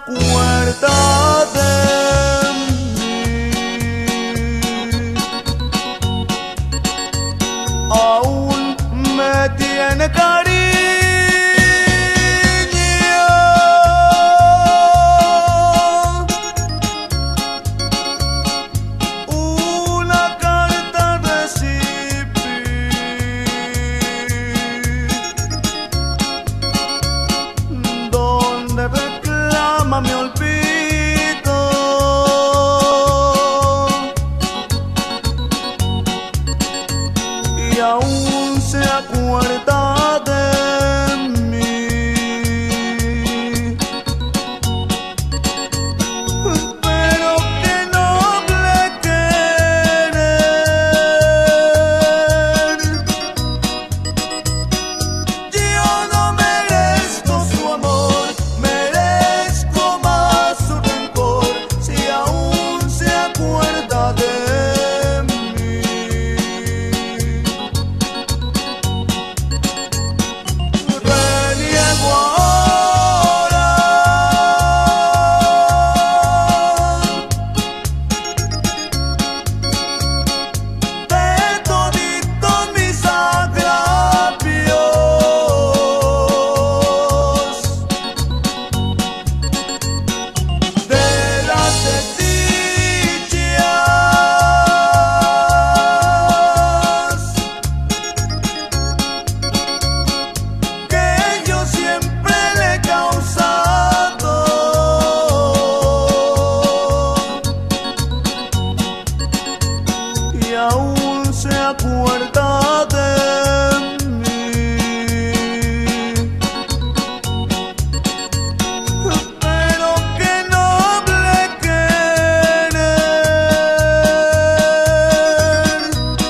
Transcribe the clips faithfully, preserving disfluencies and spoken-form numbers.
acuerda de mí. Aún me tiene cariño. Una carta recibí donde reclama mi olvido, y aún se acuerda de mí. Pero qué noble querer. Yo no merezco su amor, merezco más su rencor, si aún se acuerda de mí. Reniego ahora de toditos mis agravios, de las desdichas que yo siempre le he causado, y aún se acuerda de mí. Pero qué noble querer.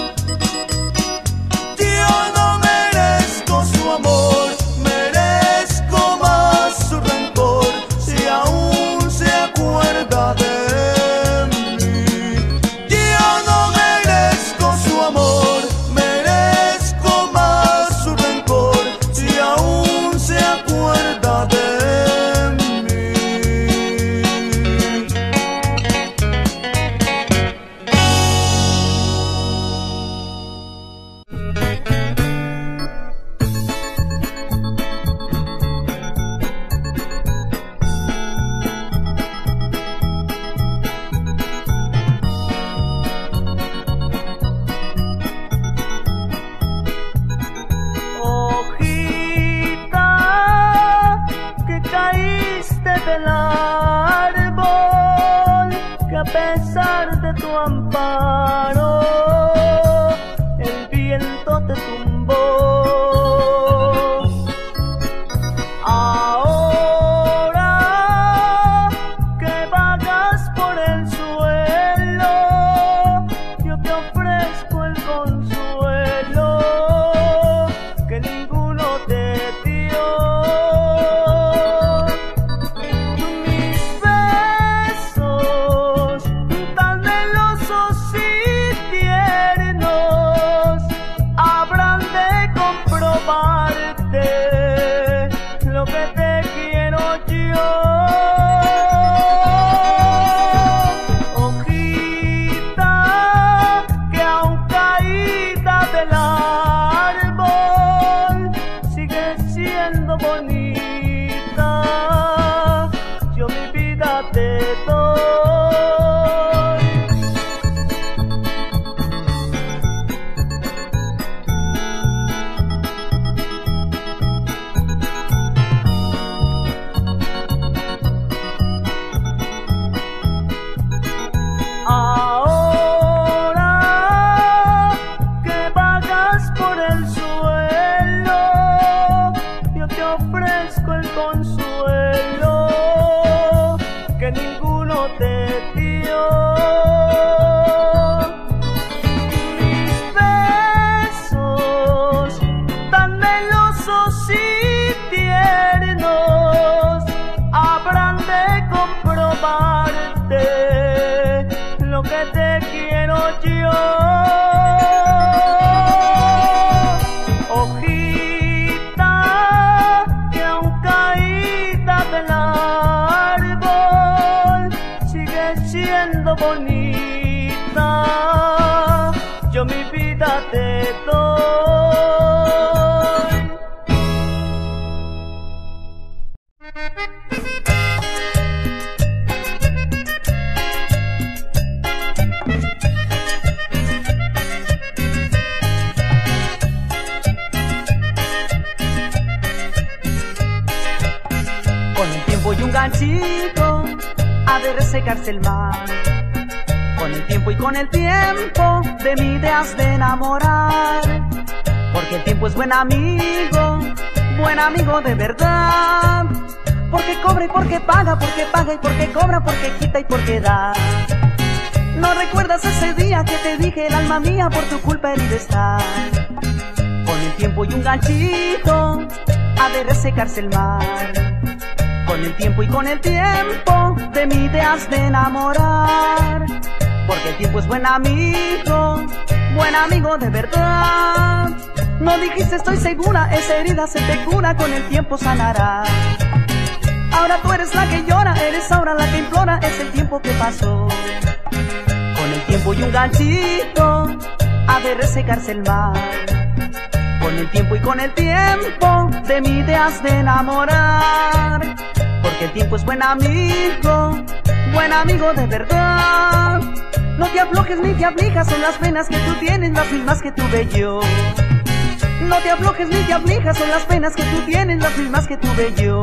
Yo no merezco su amor, merezco más su rencor, si aún se acuerda de mí. Yo no merezco su amor, merezco más su rencor, si aún se acuerda de mí. Hojita que caíste del árbol, que a pesar de tu amparo el viento te tumbó. Ahora que vagas por el suelo, yo te ofrezco el consuelo que ninguno te dio. Mis besos tan melosos y tiernos secarse el mar. Con el tiempo y con el tiempo de mí te has de enamorar. Porque el tiempo es buen amigo, buen amigo de verdad. Porque cobra y porque paga, porque paga y porque cobra, porque quita y porque da. ¿No recuerdas ese día que te dije el alma mía por tu culpa herida está? Con el tiempo y un ganchito ha de resecarse el mar. Con el tiempo y con el tiempo de mí te has de enamorar. Porque el tiempo es buen amigo, buen amigo de verdad. No dijiste estoy segura, esa herida se te cura, con el tiempo sanará. Ahora tú eres la que llora, eres ahora la que implora, es el tiempo que pasó. Con el tiempo y un ganchito ha de resecarse el mar. Con el tiempo y con el tiempo de mí te has de enamorar. Porque el tiempo es buen amigo, buen amigo de verdad. No te aflojes ni te aflijas, son las penas que tú tienes las mismas que tuve yo. No te aflojes ni te aflijas, son las penas que tú tienes las mismas que tuve yo.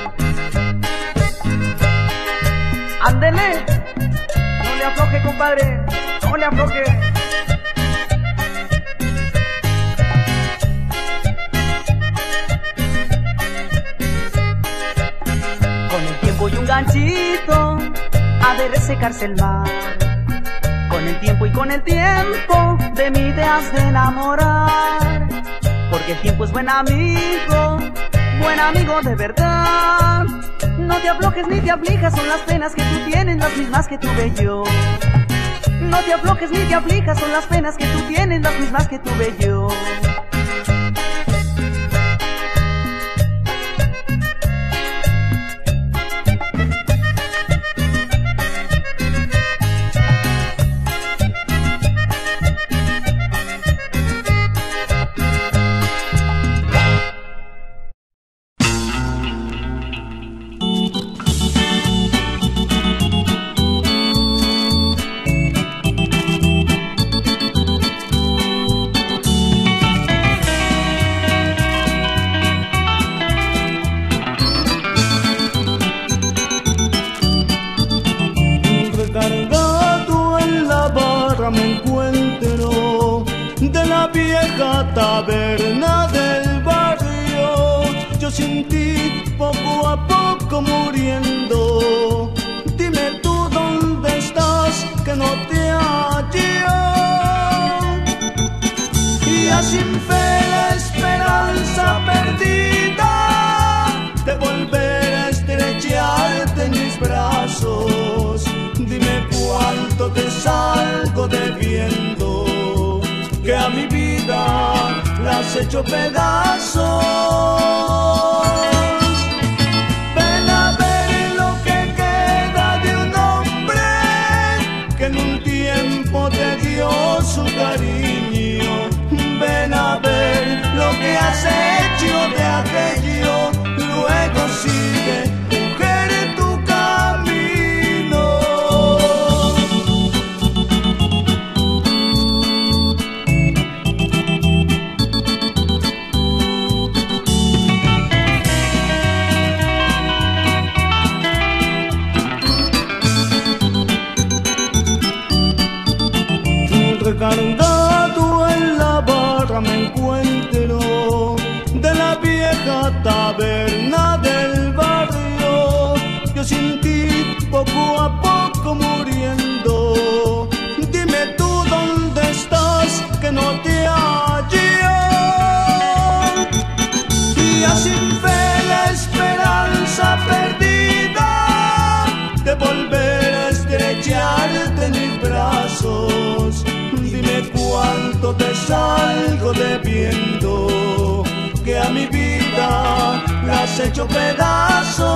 Ándele, no le afloje, compadre, no le afloje. Con el tiempo y un ganchito ha de resecarse el mar. Con el tiempo y con el tiempo de mí te has de enamorar. Porque el tiempo es buen amigo, buen amigo de verdad. No te aflojes ni te aflijas, son las penas que tú tienes las mismas que tuve yo. No te aflojes ni te aflijas, son las penas que tú tienes las mismas que tuve yo. Taberna del barrio, yo sin ti poco a poco muriendo. Dime tú dónde estás, que no te hallo. Y ya sin fe la esperanza perdida de volver a estrecharte en mis brazos. Dime cuánto te salgo debiendo, que a mi vida la has hecho pedazos. Ven a ver lo que queda de un hombre que en un tiempo te dio su cariño. Ven a ver lo que has hecho de aquello, luego sigue, mujer, tu camino. Recargado en la barra me encuentro de la vieja taberna del barrio. Yo sin ti poco a poco muriendo. Dime tú dónde estás, que no te hallo. Y ya sin fe la esperanza perdida de volver a estrecharte en mis brazos. Dime cuánto te salgo debiendo, que a mi vida la has hecho pedazos.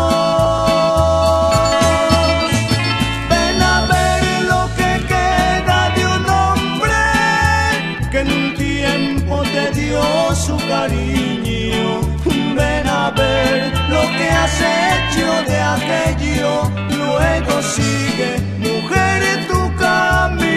Ven a ver lo que queda de un hombre que en un tiempo te dio su cariño. Ven a ver lo que has hecho de aquello, luego sigue, mujer, tu camino.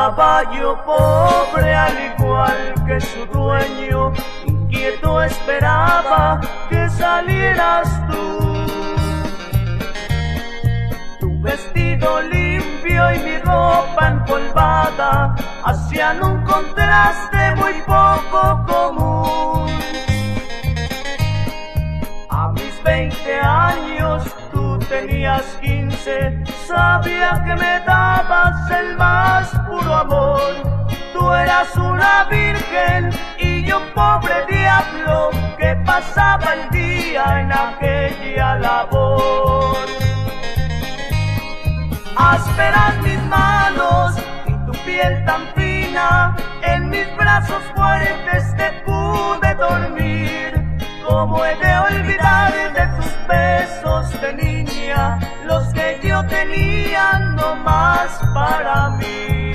caballo pobre, al igual que su dueño, inquieto esperaba que salieras tú. Tu vestido limpio y mi ropa empolvada hacían un contraste muy poco común. A mis veinte años, tú tenías quince, sabía que me dabas el más puro amor. Tú eras una virgen y yo pobre diablo que pasaba el día en aquella labor. Ásperas mis manos y tu piel tan fina, en mis brazos fuertes te pude dormir. ¿Cómo he de olvidar de tus besos de niña, los que yo tenía no más para mí?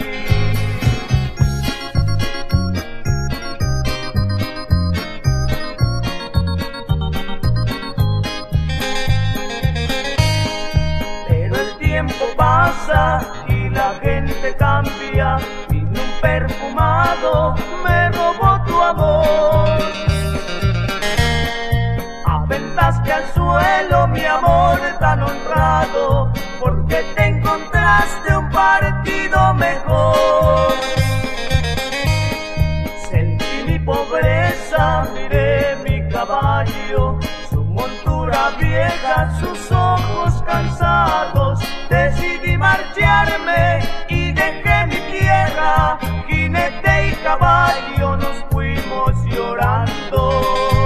Pero el tiempo pasa y la gente cambia, vino un perfumado, me robó tu amor. Aventaste al suelo mi amor tan honrado, porque te encontraste un partido mejor. Sentí mi pobreza, miré mi caballo, su montura vieja, sus ojos cansados. Decidí marcharme y dejé mi tierra, jinete y caballo nos fuimos llorando.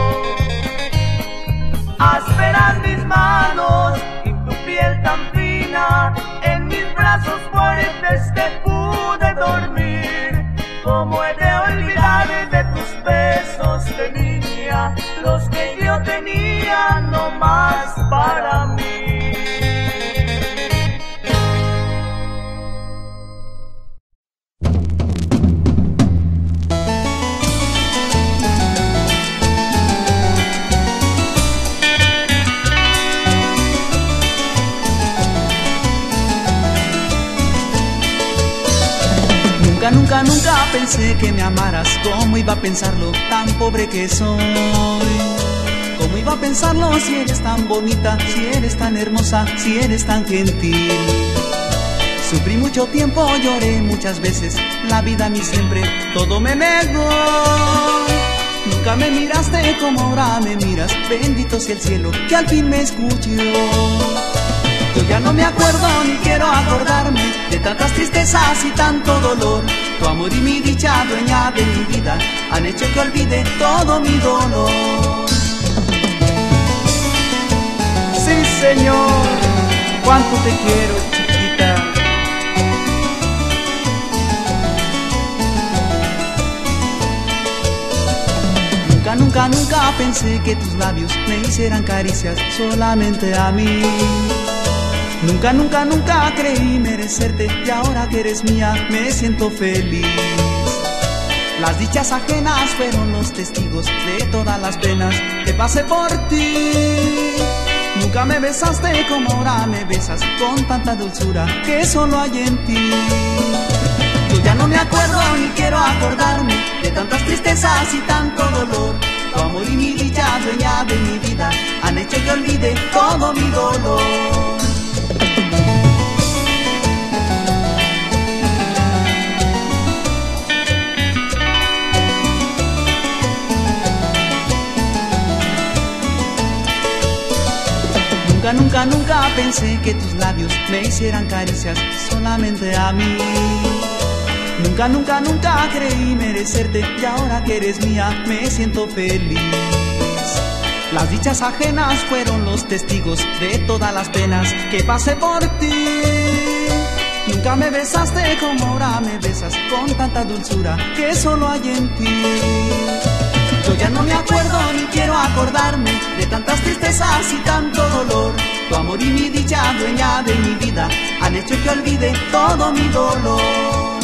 Ásperas mis manos y tu piel tan fina, en mis brazos fuertes te pude dormir. ¿Cómo he de olvidar de tus besos de niña, los que yo tenía no más para mí? Nunca, nunca, nunca pensé que me amaras. ¿Cómo iba a pensarlo, tan pobre que soy? ¿Cómo iba a pensarlo si eres tan bonita, si eres tan hermosa, si eres tan gentil? Sufrí mucho tiempo, lloré muchas veces, la vida a mí siempre todo me negó. Nunca me miraste como ahora me miras, bendito sea el cielo que al fin me escuchó. Yo ya no me acuerdo ni quiero acordarme de tantas tristezas y tanto dolor. Tu amor y mi dicha, dueña de mi vida, han hecho que olvide todo mi dolor. Sí, Señor, cuánto te quiero, chiquita. Nunca, nunca, nunca pensé que tus labios me hicieran caricias solamente a mí. Nunca, nunca, nunca creí merecerte y ahora que eres mía me siento feliz. Las dichas ajenas fueron los testigos de todas las penas que pasé por ti. Nunca me besaste como ahora me besas, con tanta dulzura que solo hay en ti. Yo ya no me acuerdo ni quiero acordarme de tantas tristezas y tanto dolor. Tu amor y mi dicha, dueña de mi vida, han hecho que olvide todo mi dolor. Nunca, nunca, nunca pensé que tus labios me hicieran caricias solamente a mí. Nunca, nunca, nunca creí merecerte y ahora que eres mía me siento feliz. Las dichas ajenas fueron los testigos de todas las penas que pasé por ti. Nunca me besaste como ahora me besas, con tanta dulzura que solo hay en ti. Yo ya no me acuerdo ni quiero acordarme de tantas tristezas y tanto dolor. Tu amor y mi dicha, dueña de mi vida, han hecho que olvide todo mi dolor.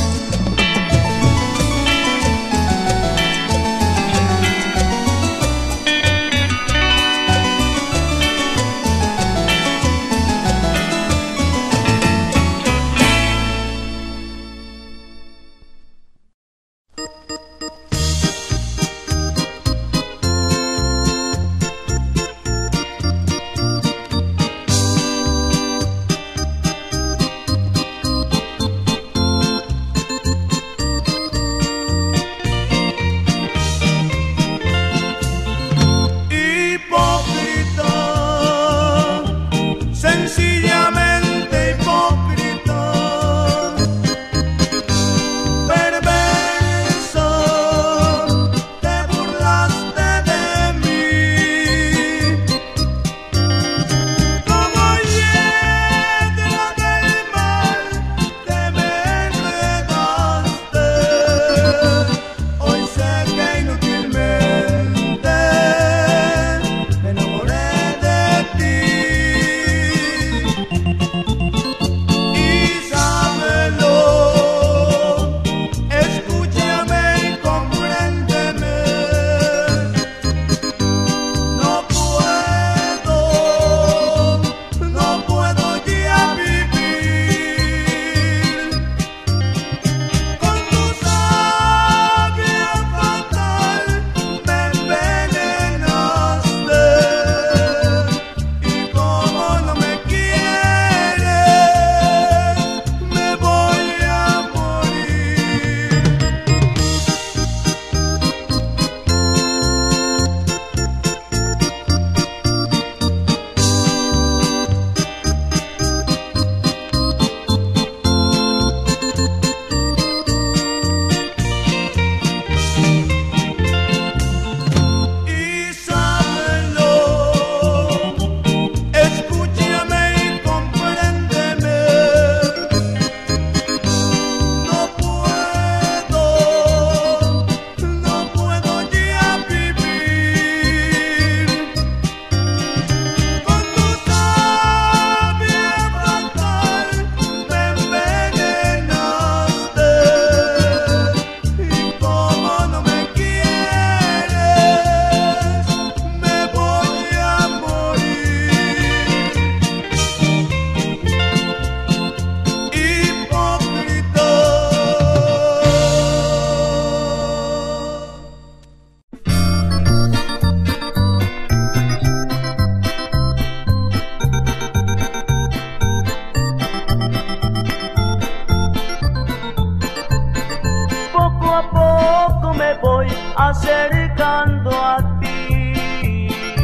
voy acercando a ti.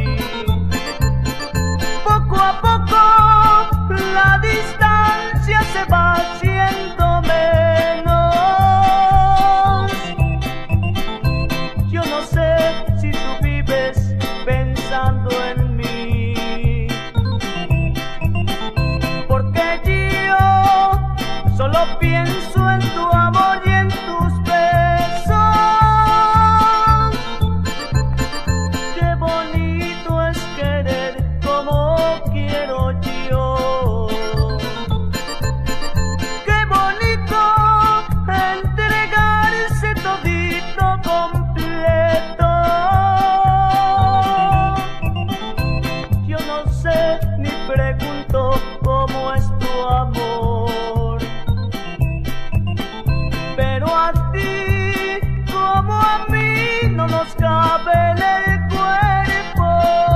Poco a poco la distancia se va haciendo menos. Yo no sé si tú vives pensando en mí, porque yo solo pienso en tu amor y en tus besos. Qué bonito es querer como quiero yo. Qué bonito entregarse todito completo. Yo no sé ni pregunto cómo es tu amor, pero a ti como a mí no nos cabe en el cuerpo.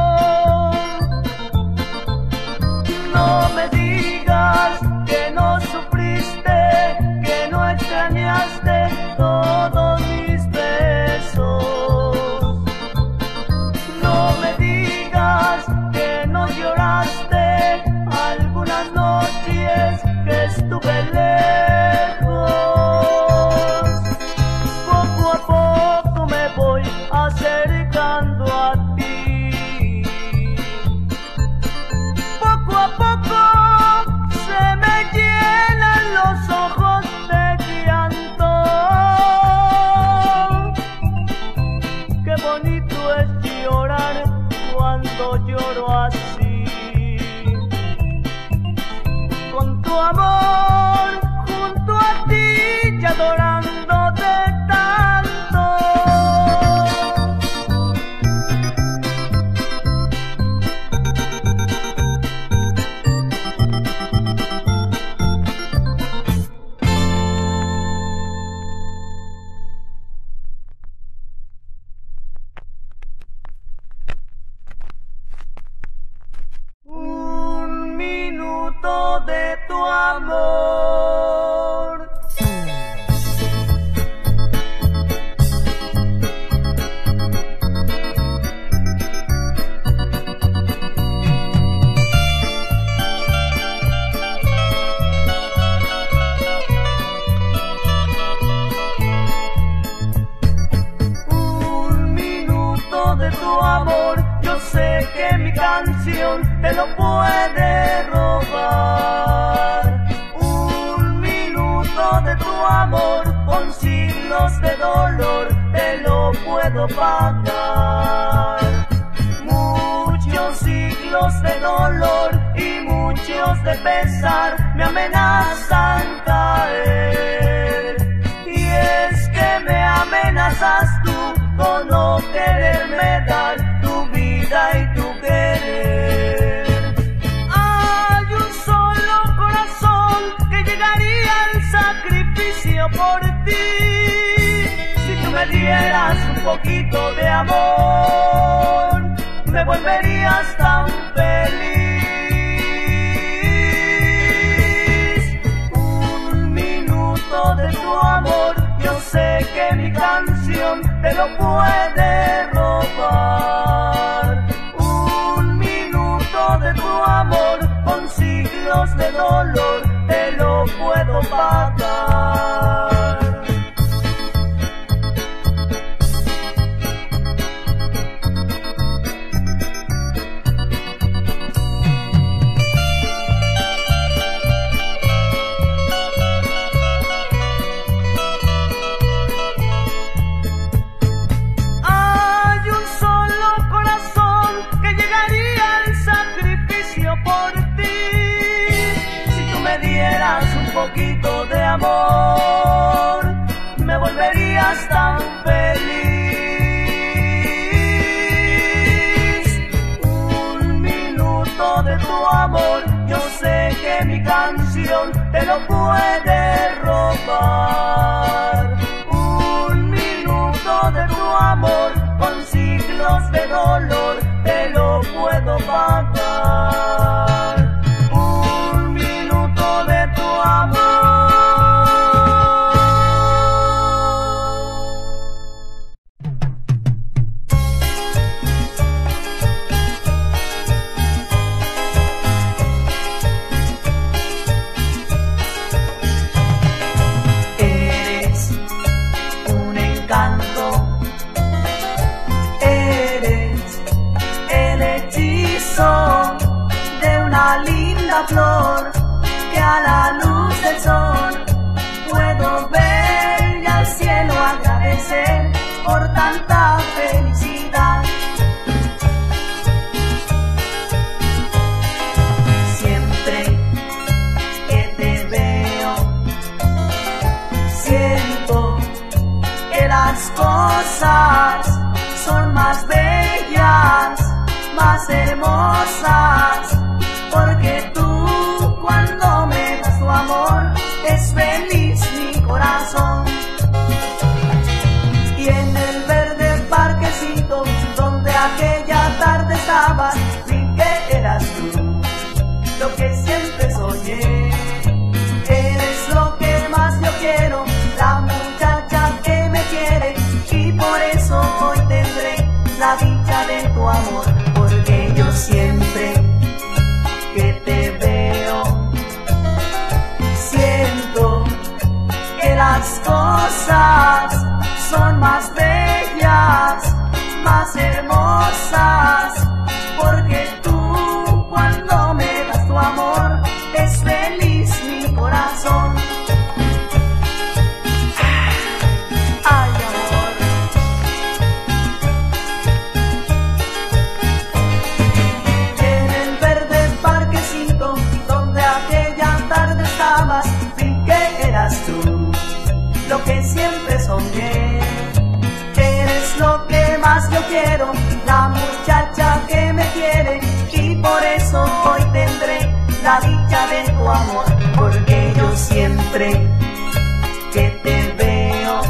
No me digas que no sufriste, que no extrañaste todos mis besos. No me digas que no lloraste algunas noches que estuve lejos. Poco a poco me voy acercando a ti. Poco a poco se me llenan los ojos de llanto. Qué bonito es llorar cuando lloro así. Con tu amor junto a ti y adorándote tanto. Un minuto de tu amor. Un minuto de tu amor. Yo sé que mi canción te lo puede robar. Un minuto de tu amor con siglos de dolor te lo puedo pagar. Muchos siglos de dolor y muchos de pesar me amenazan caer. Y es que me amenazas tú con no quererme dar tu vida y tu querer. Hay un solo corazón que llegaría al sacrificio por ti. Si tú me dieras un poquito de amor, me volverías tan feliz. Un minuto de tu amor. Yo sé que mi canción te lo puede robar. Un minuto de tu amor con siglos de dolor te lo puedo pagar. Un poquito de amor, me volverías tan feliz. Un minuto de tu amor, yo sé que mi canción te lo puede robar. Un minuto de tu amor con siglos de dolor te lo puedo pagar. Un minuto de tu amor. las cosas son más bellas, más hermosas, porque tú cuando me das tu amor es feliz mi corazón. Y en el verde parquecito donde aquella tarde estabas, vi que eras tú lo que siempre soñé. Eres lo que más yo quiero, la muchacha que me quiere, y por eso hoy tendré la dicha de tu amor, porque yo siempre que te veo siento que las cosas son más bellas, más hermosas, porque tú cuando me das tu amor es feliz mi corazón. Ay, amor. En el verde parquecito donde aquella tarde estabas, vi que eras tú lo que siempre soñé. Eres lo que más yo quiero, la muchacha que me quiere, y por eso hoy tendré la dicha de tu amor, porque yo siempre que te veo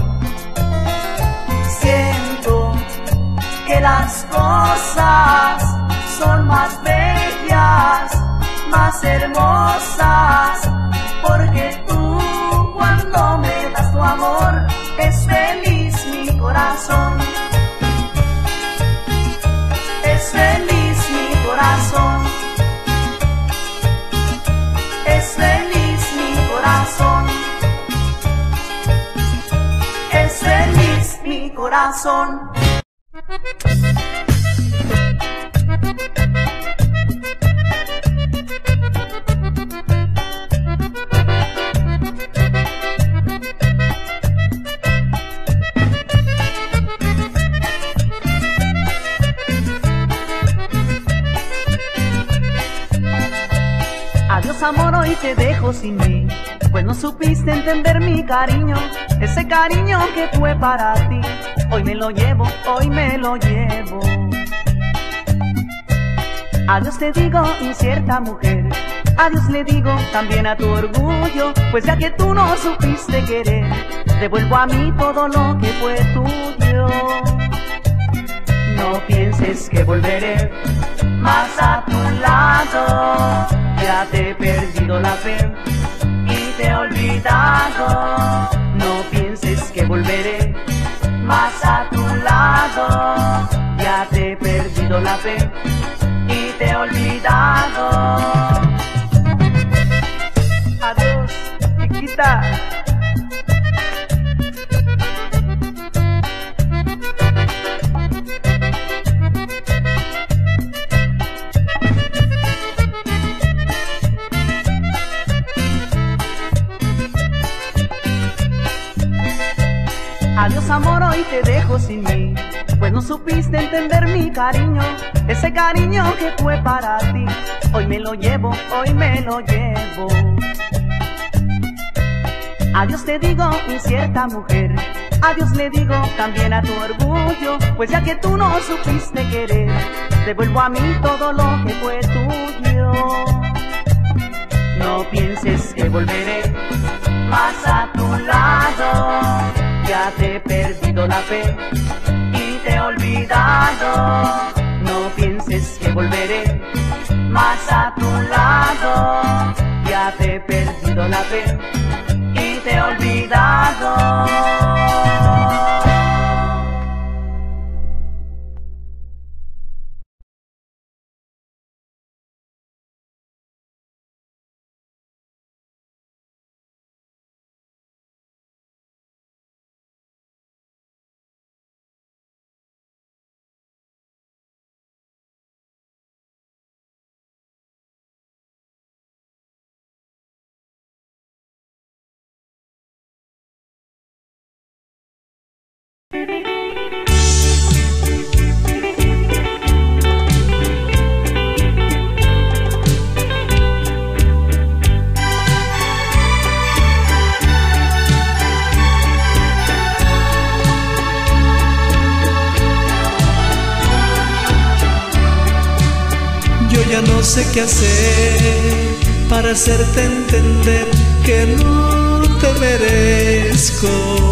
siento que las cosas son más bellas, más hermosas, porque tú cuando me das tu amor es feliz mi corazón. Es feliz mi corazón. Es feliz mi corazón. Es feliz mi corazón. Adiós amor, hoy te dejo sin mí, pues no supiste entender mi cariño, ese cariño que fue para ti. Hoy me lo llevo, hoy me lo llevo. Adiós te digo, incierta mujer, adiós le digo también a tu orgullo, pues ya que tú no supiste querer, devuelvo a mí todo lo que fue tuyo. No pienses que volveré más a tu lado, ya te he perdido la fe y te he olvidado. No pienses que volveré más a tu lado, ya te he perdido la fe y te he olvidado. Adiós, chiquita. Adiós amor, hoy te dejo sin mí, pues no supiste entender mi cariño, ese cariño que fue para ti. Hoy me lo llevo, hoy me lo llevo. Adiós te digo, incierta mujer, adiós le digo también a tu orgullo, pues ya que tú no supiste querer, devuelvo a mí todo lo que fue tuyo. No pienses que volveré más a tu lado, ya te he perdido la fe y te he olvidado. No pienses que volveré más a tu lado, ya te he perdido la fe y te he olvidado. sé qué hacer para hacerte entender que no te merezco.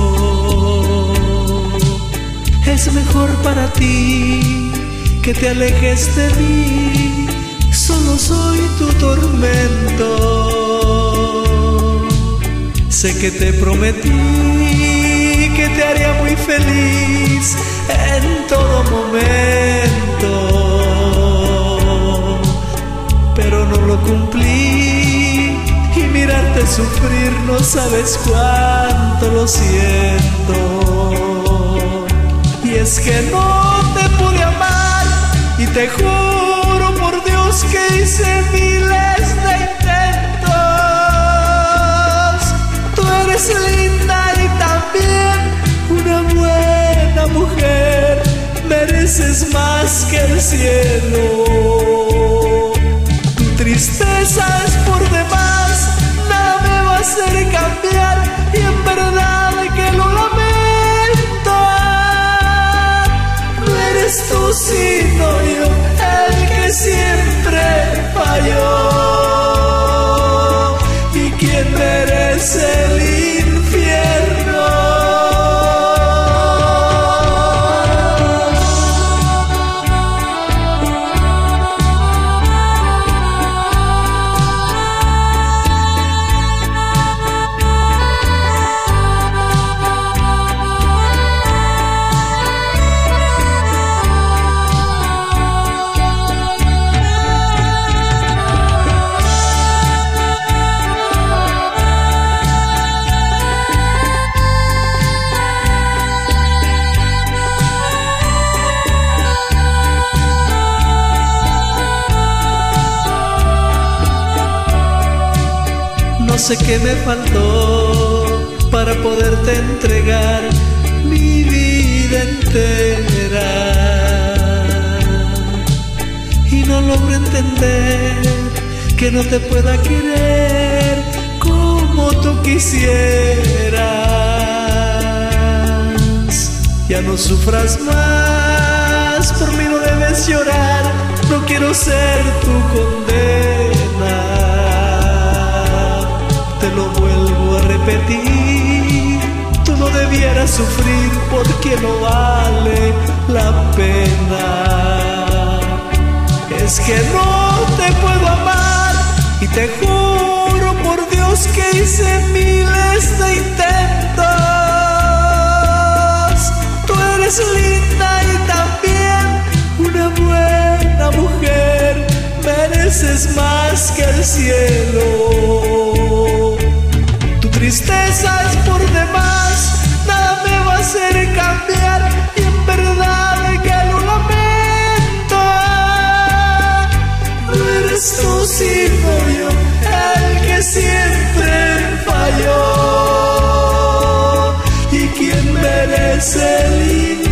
Es mejor para ti que te alejes de mí, solo soy tu tormento. Sé que te prometí que te haría muy feliz en todo momento, pero no lo cumplí, y mirarte sufrir no sabes cuánto lo siento. Y es que no te pude amar, y te juro por Dios que hice miles de intentos. Tú eres linda y también una buena mujer, mereces más que el cielo. Tu tristeza es por demás, nada me va a hacer cambiar, y en verdad que lo lamento. No eres tú sino yo el que siempre falló, y quien merece el infierno. No sé qué me faltó para poderte entregar mi vida entera, y no logro entender que no te pueda querer como tú quisieras. Ya no sufras más, por mí no debes llorar, no quiero ser tu condena. Te lo vuelvo a repetir, tú no debieras sufrir porque no vale la pena. Es que no te puedo amar, y te juro por Dios que hice miles de intentos. Tú eres linda y también una buena mujer, mereces más que el cielo. Tu tristeza es por demás, nada me va a hacer cambiar, y en verdad que lo lamento. No eres tú sino yo el que siempre falló, y quien merece el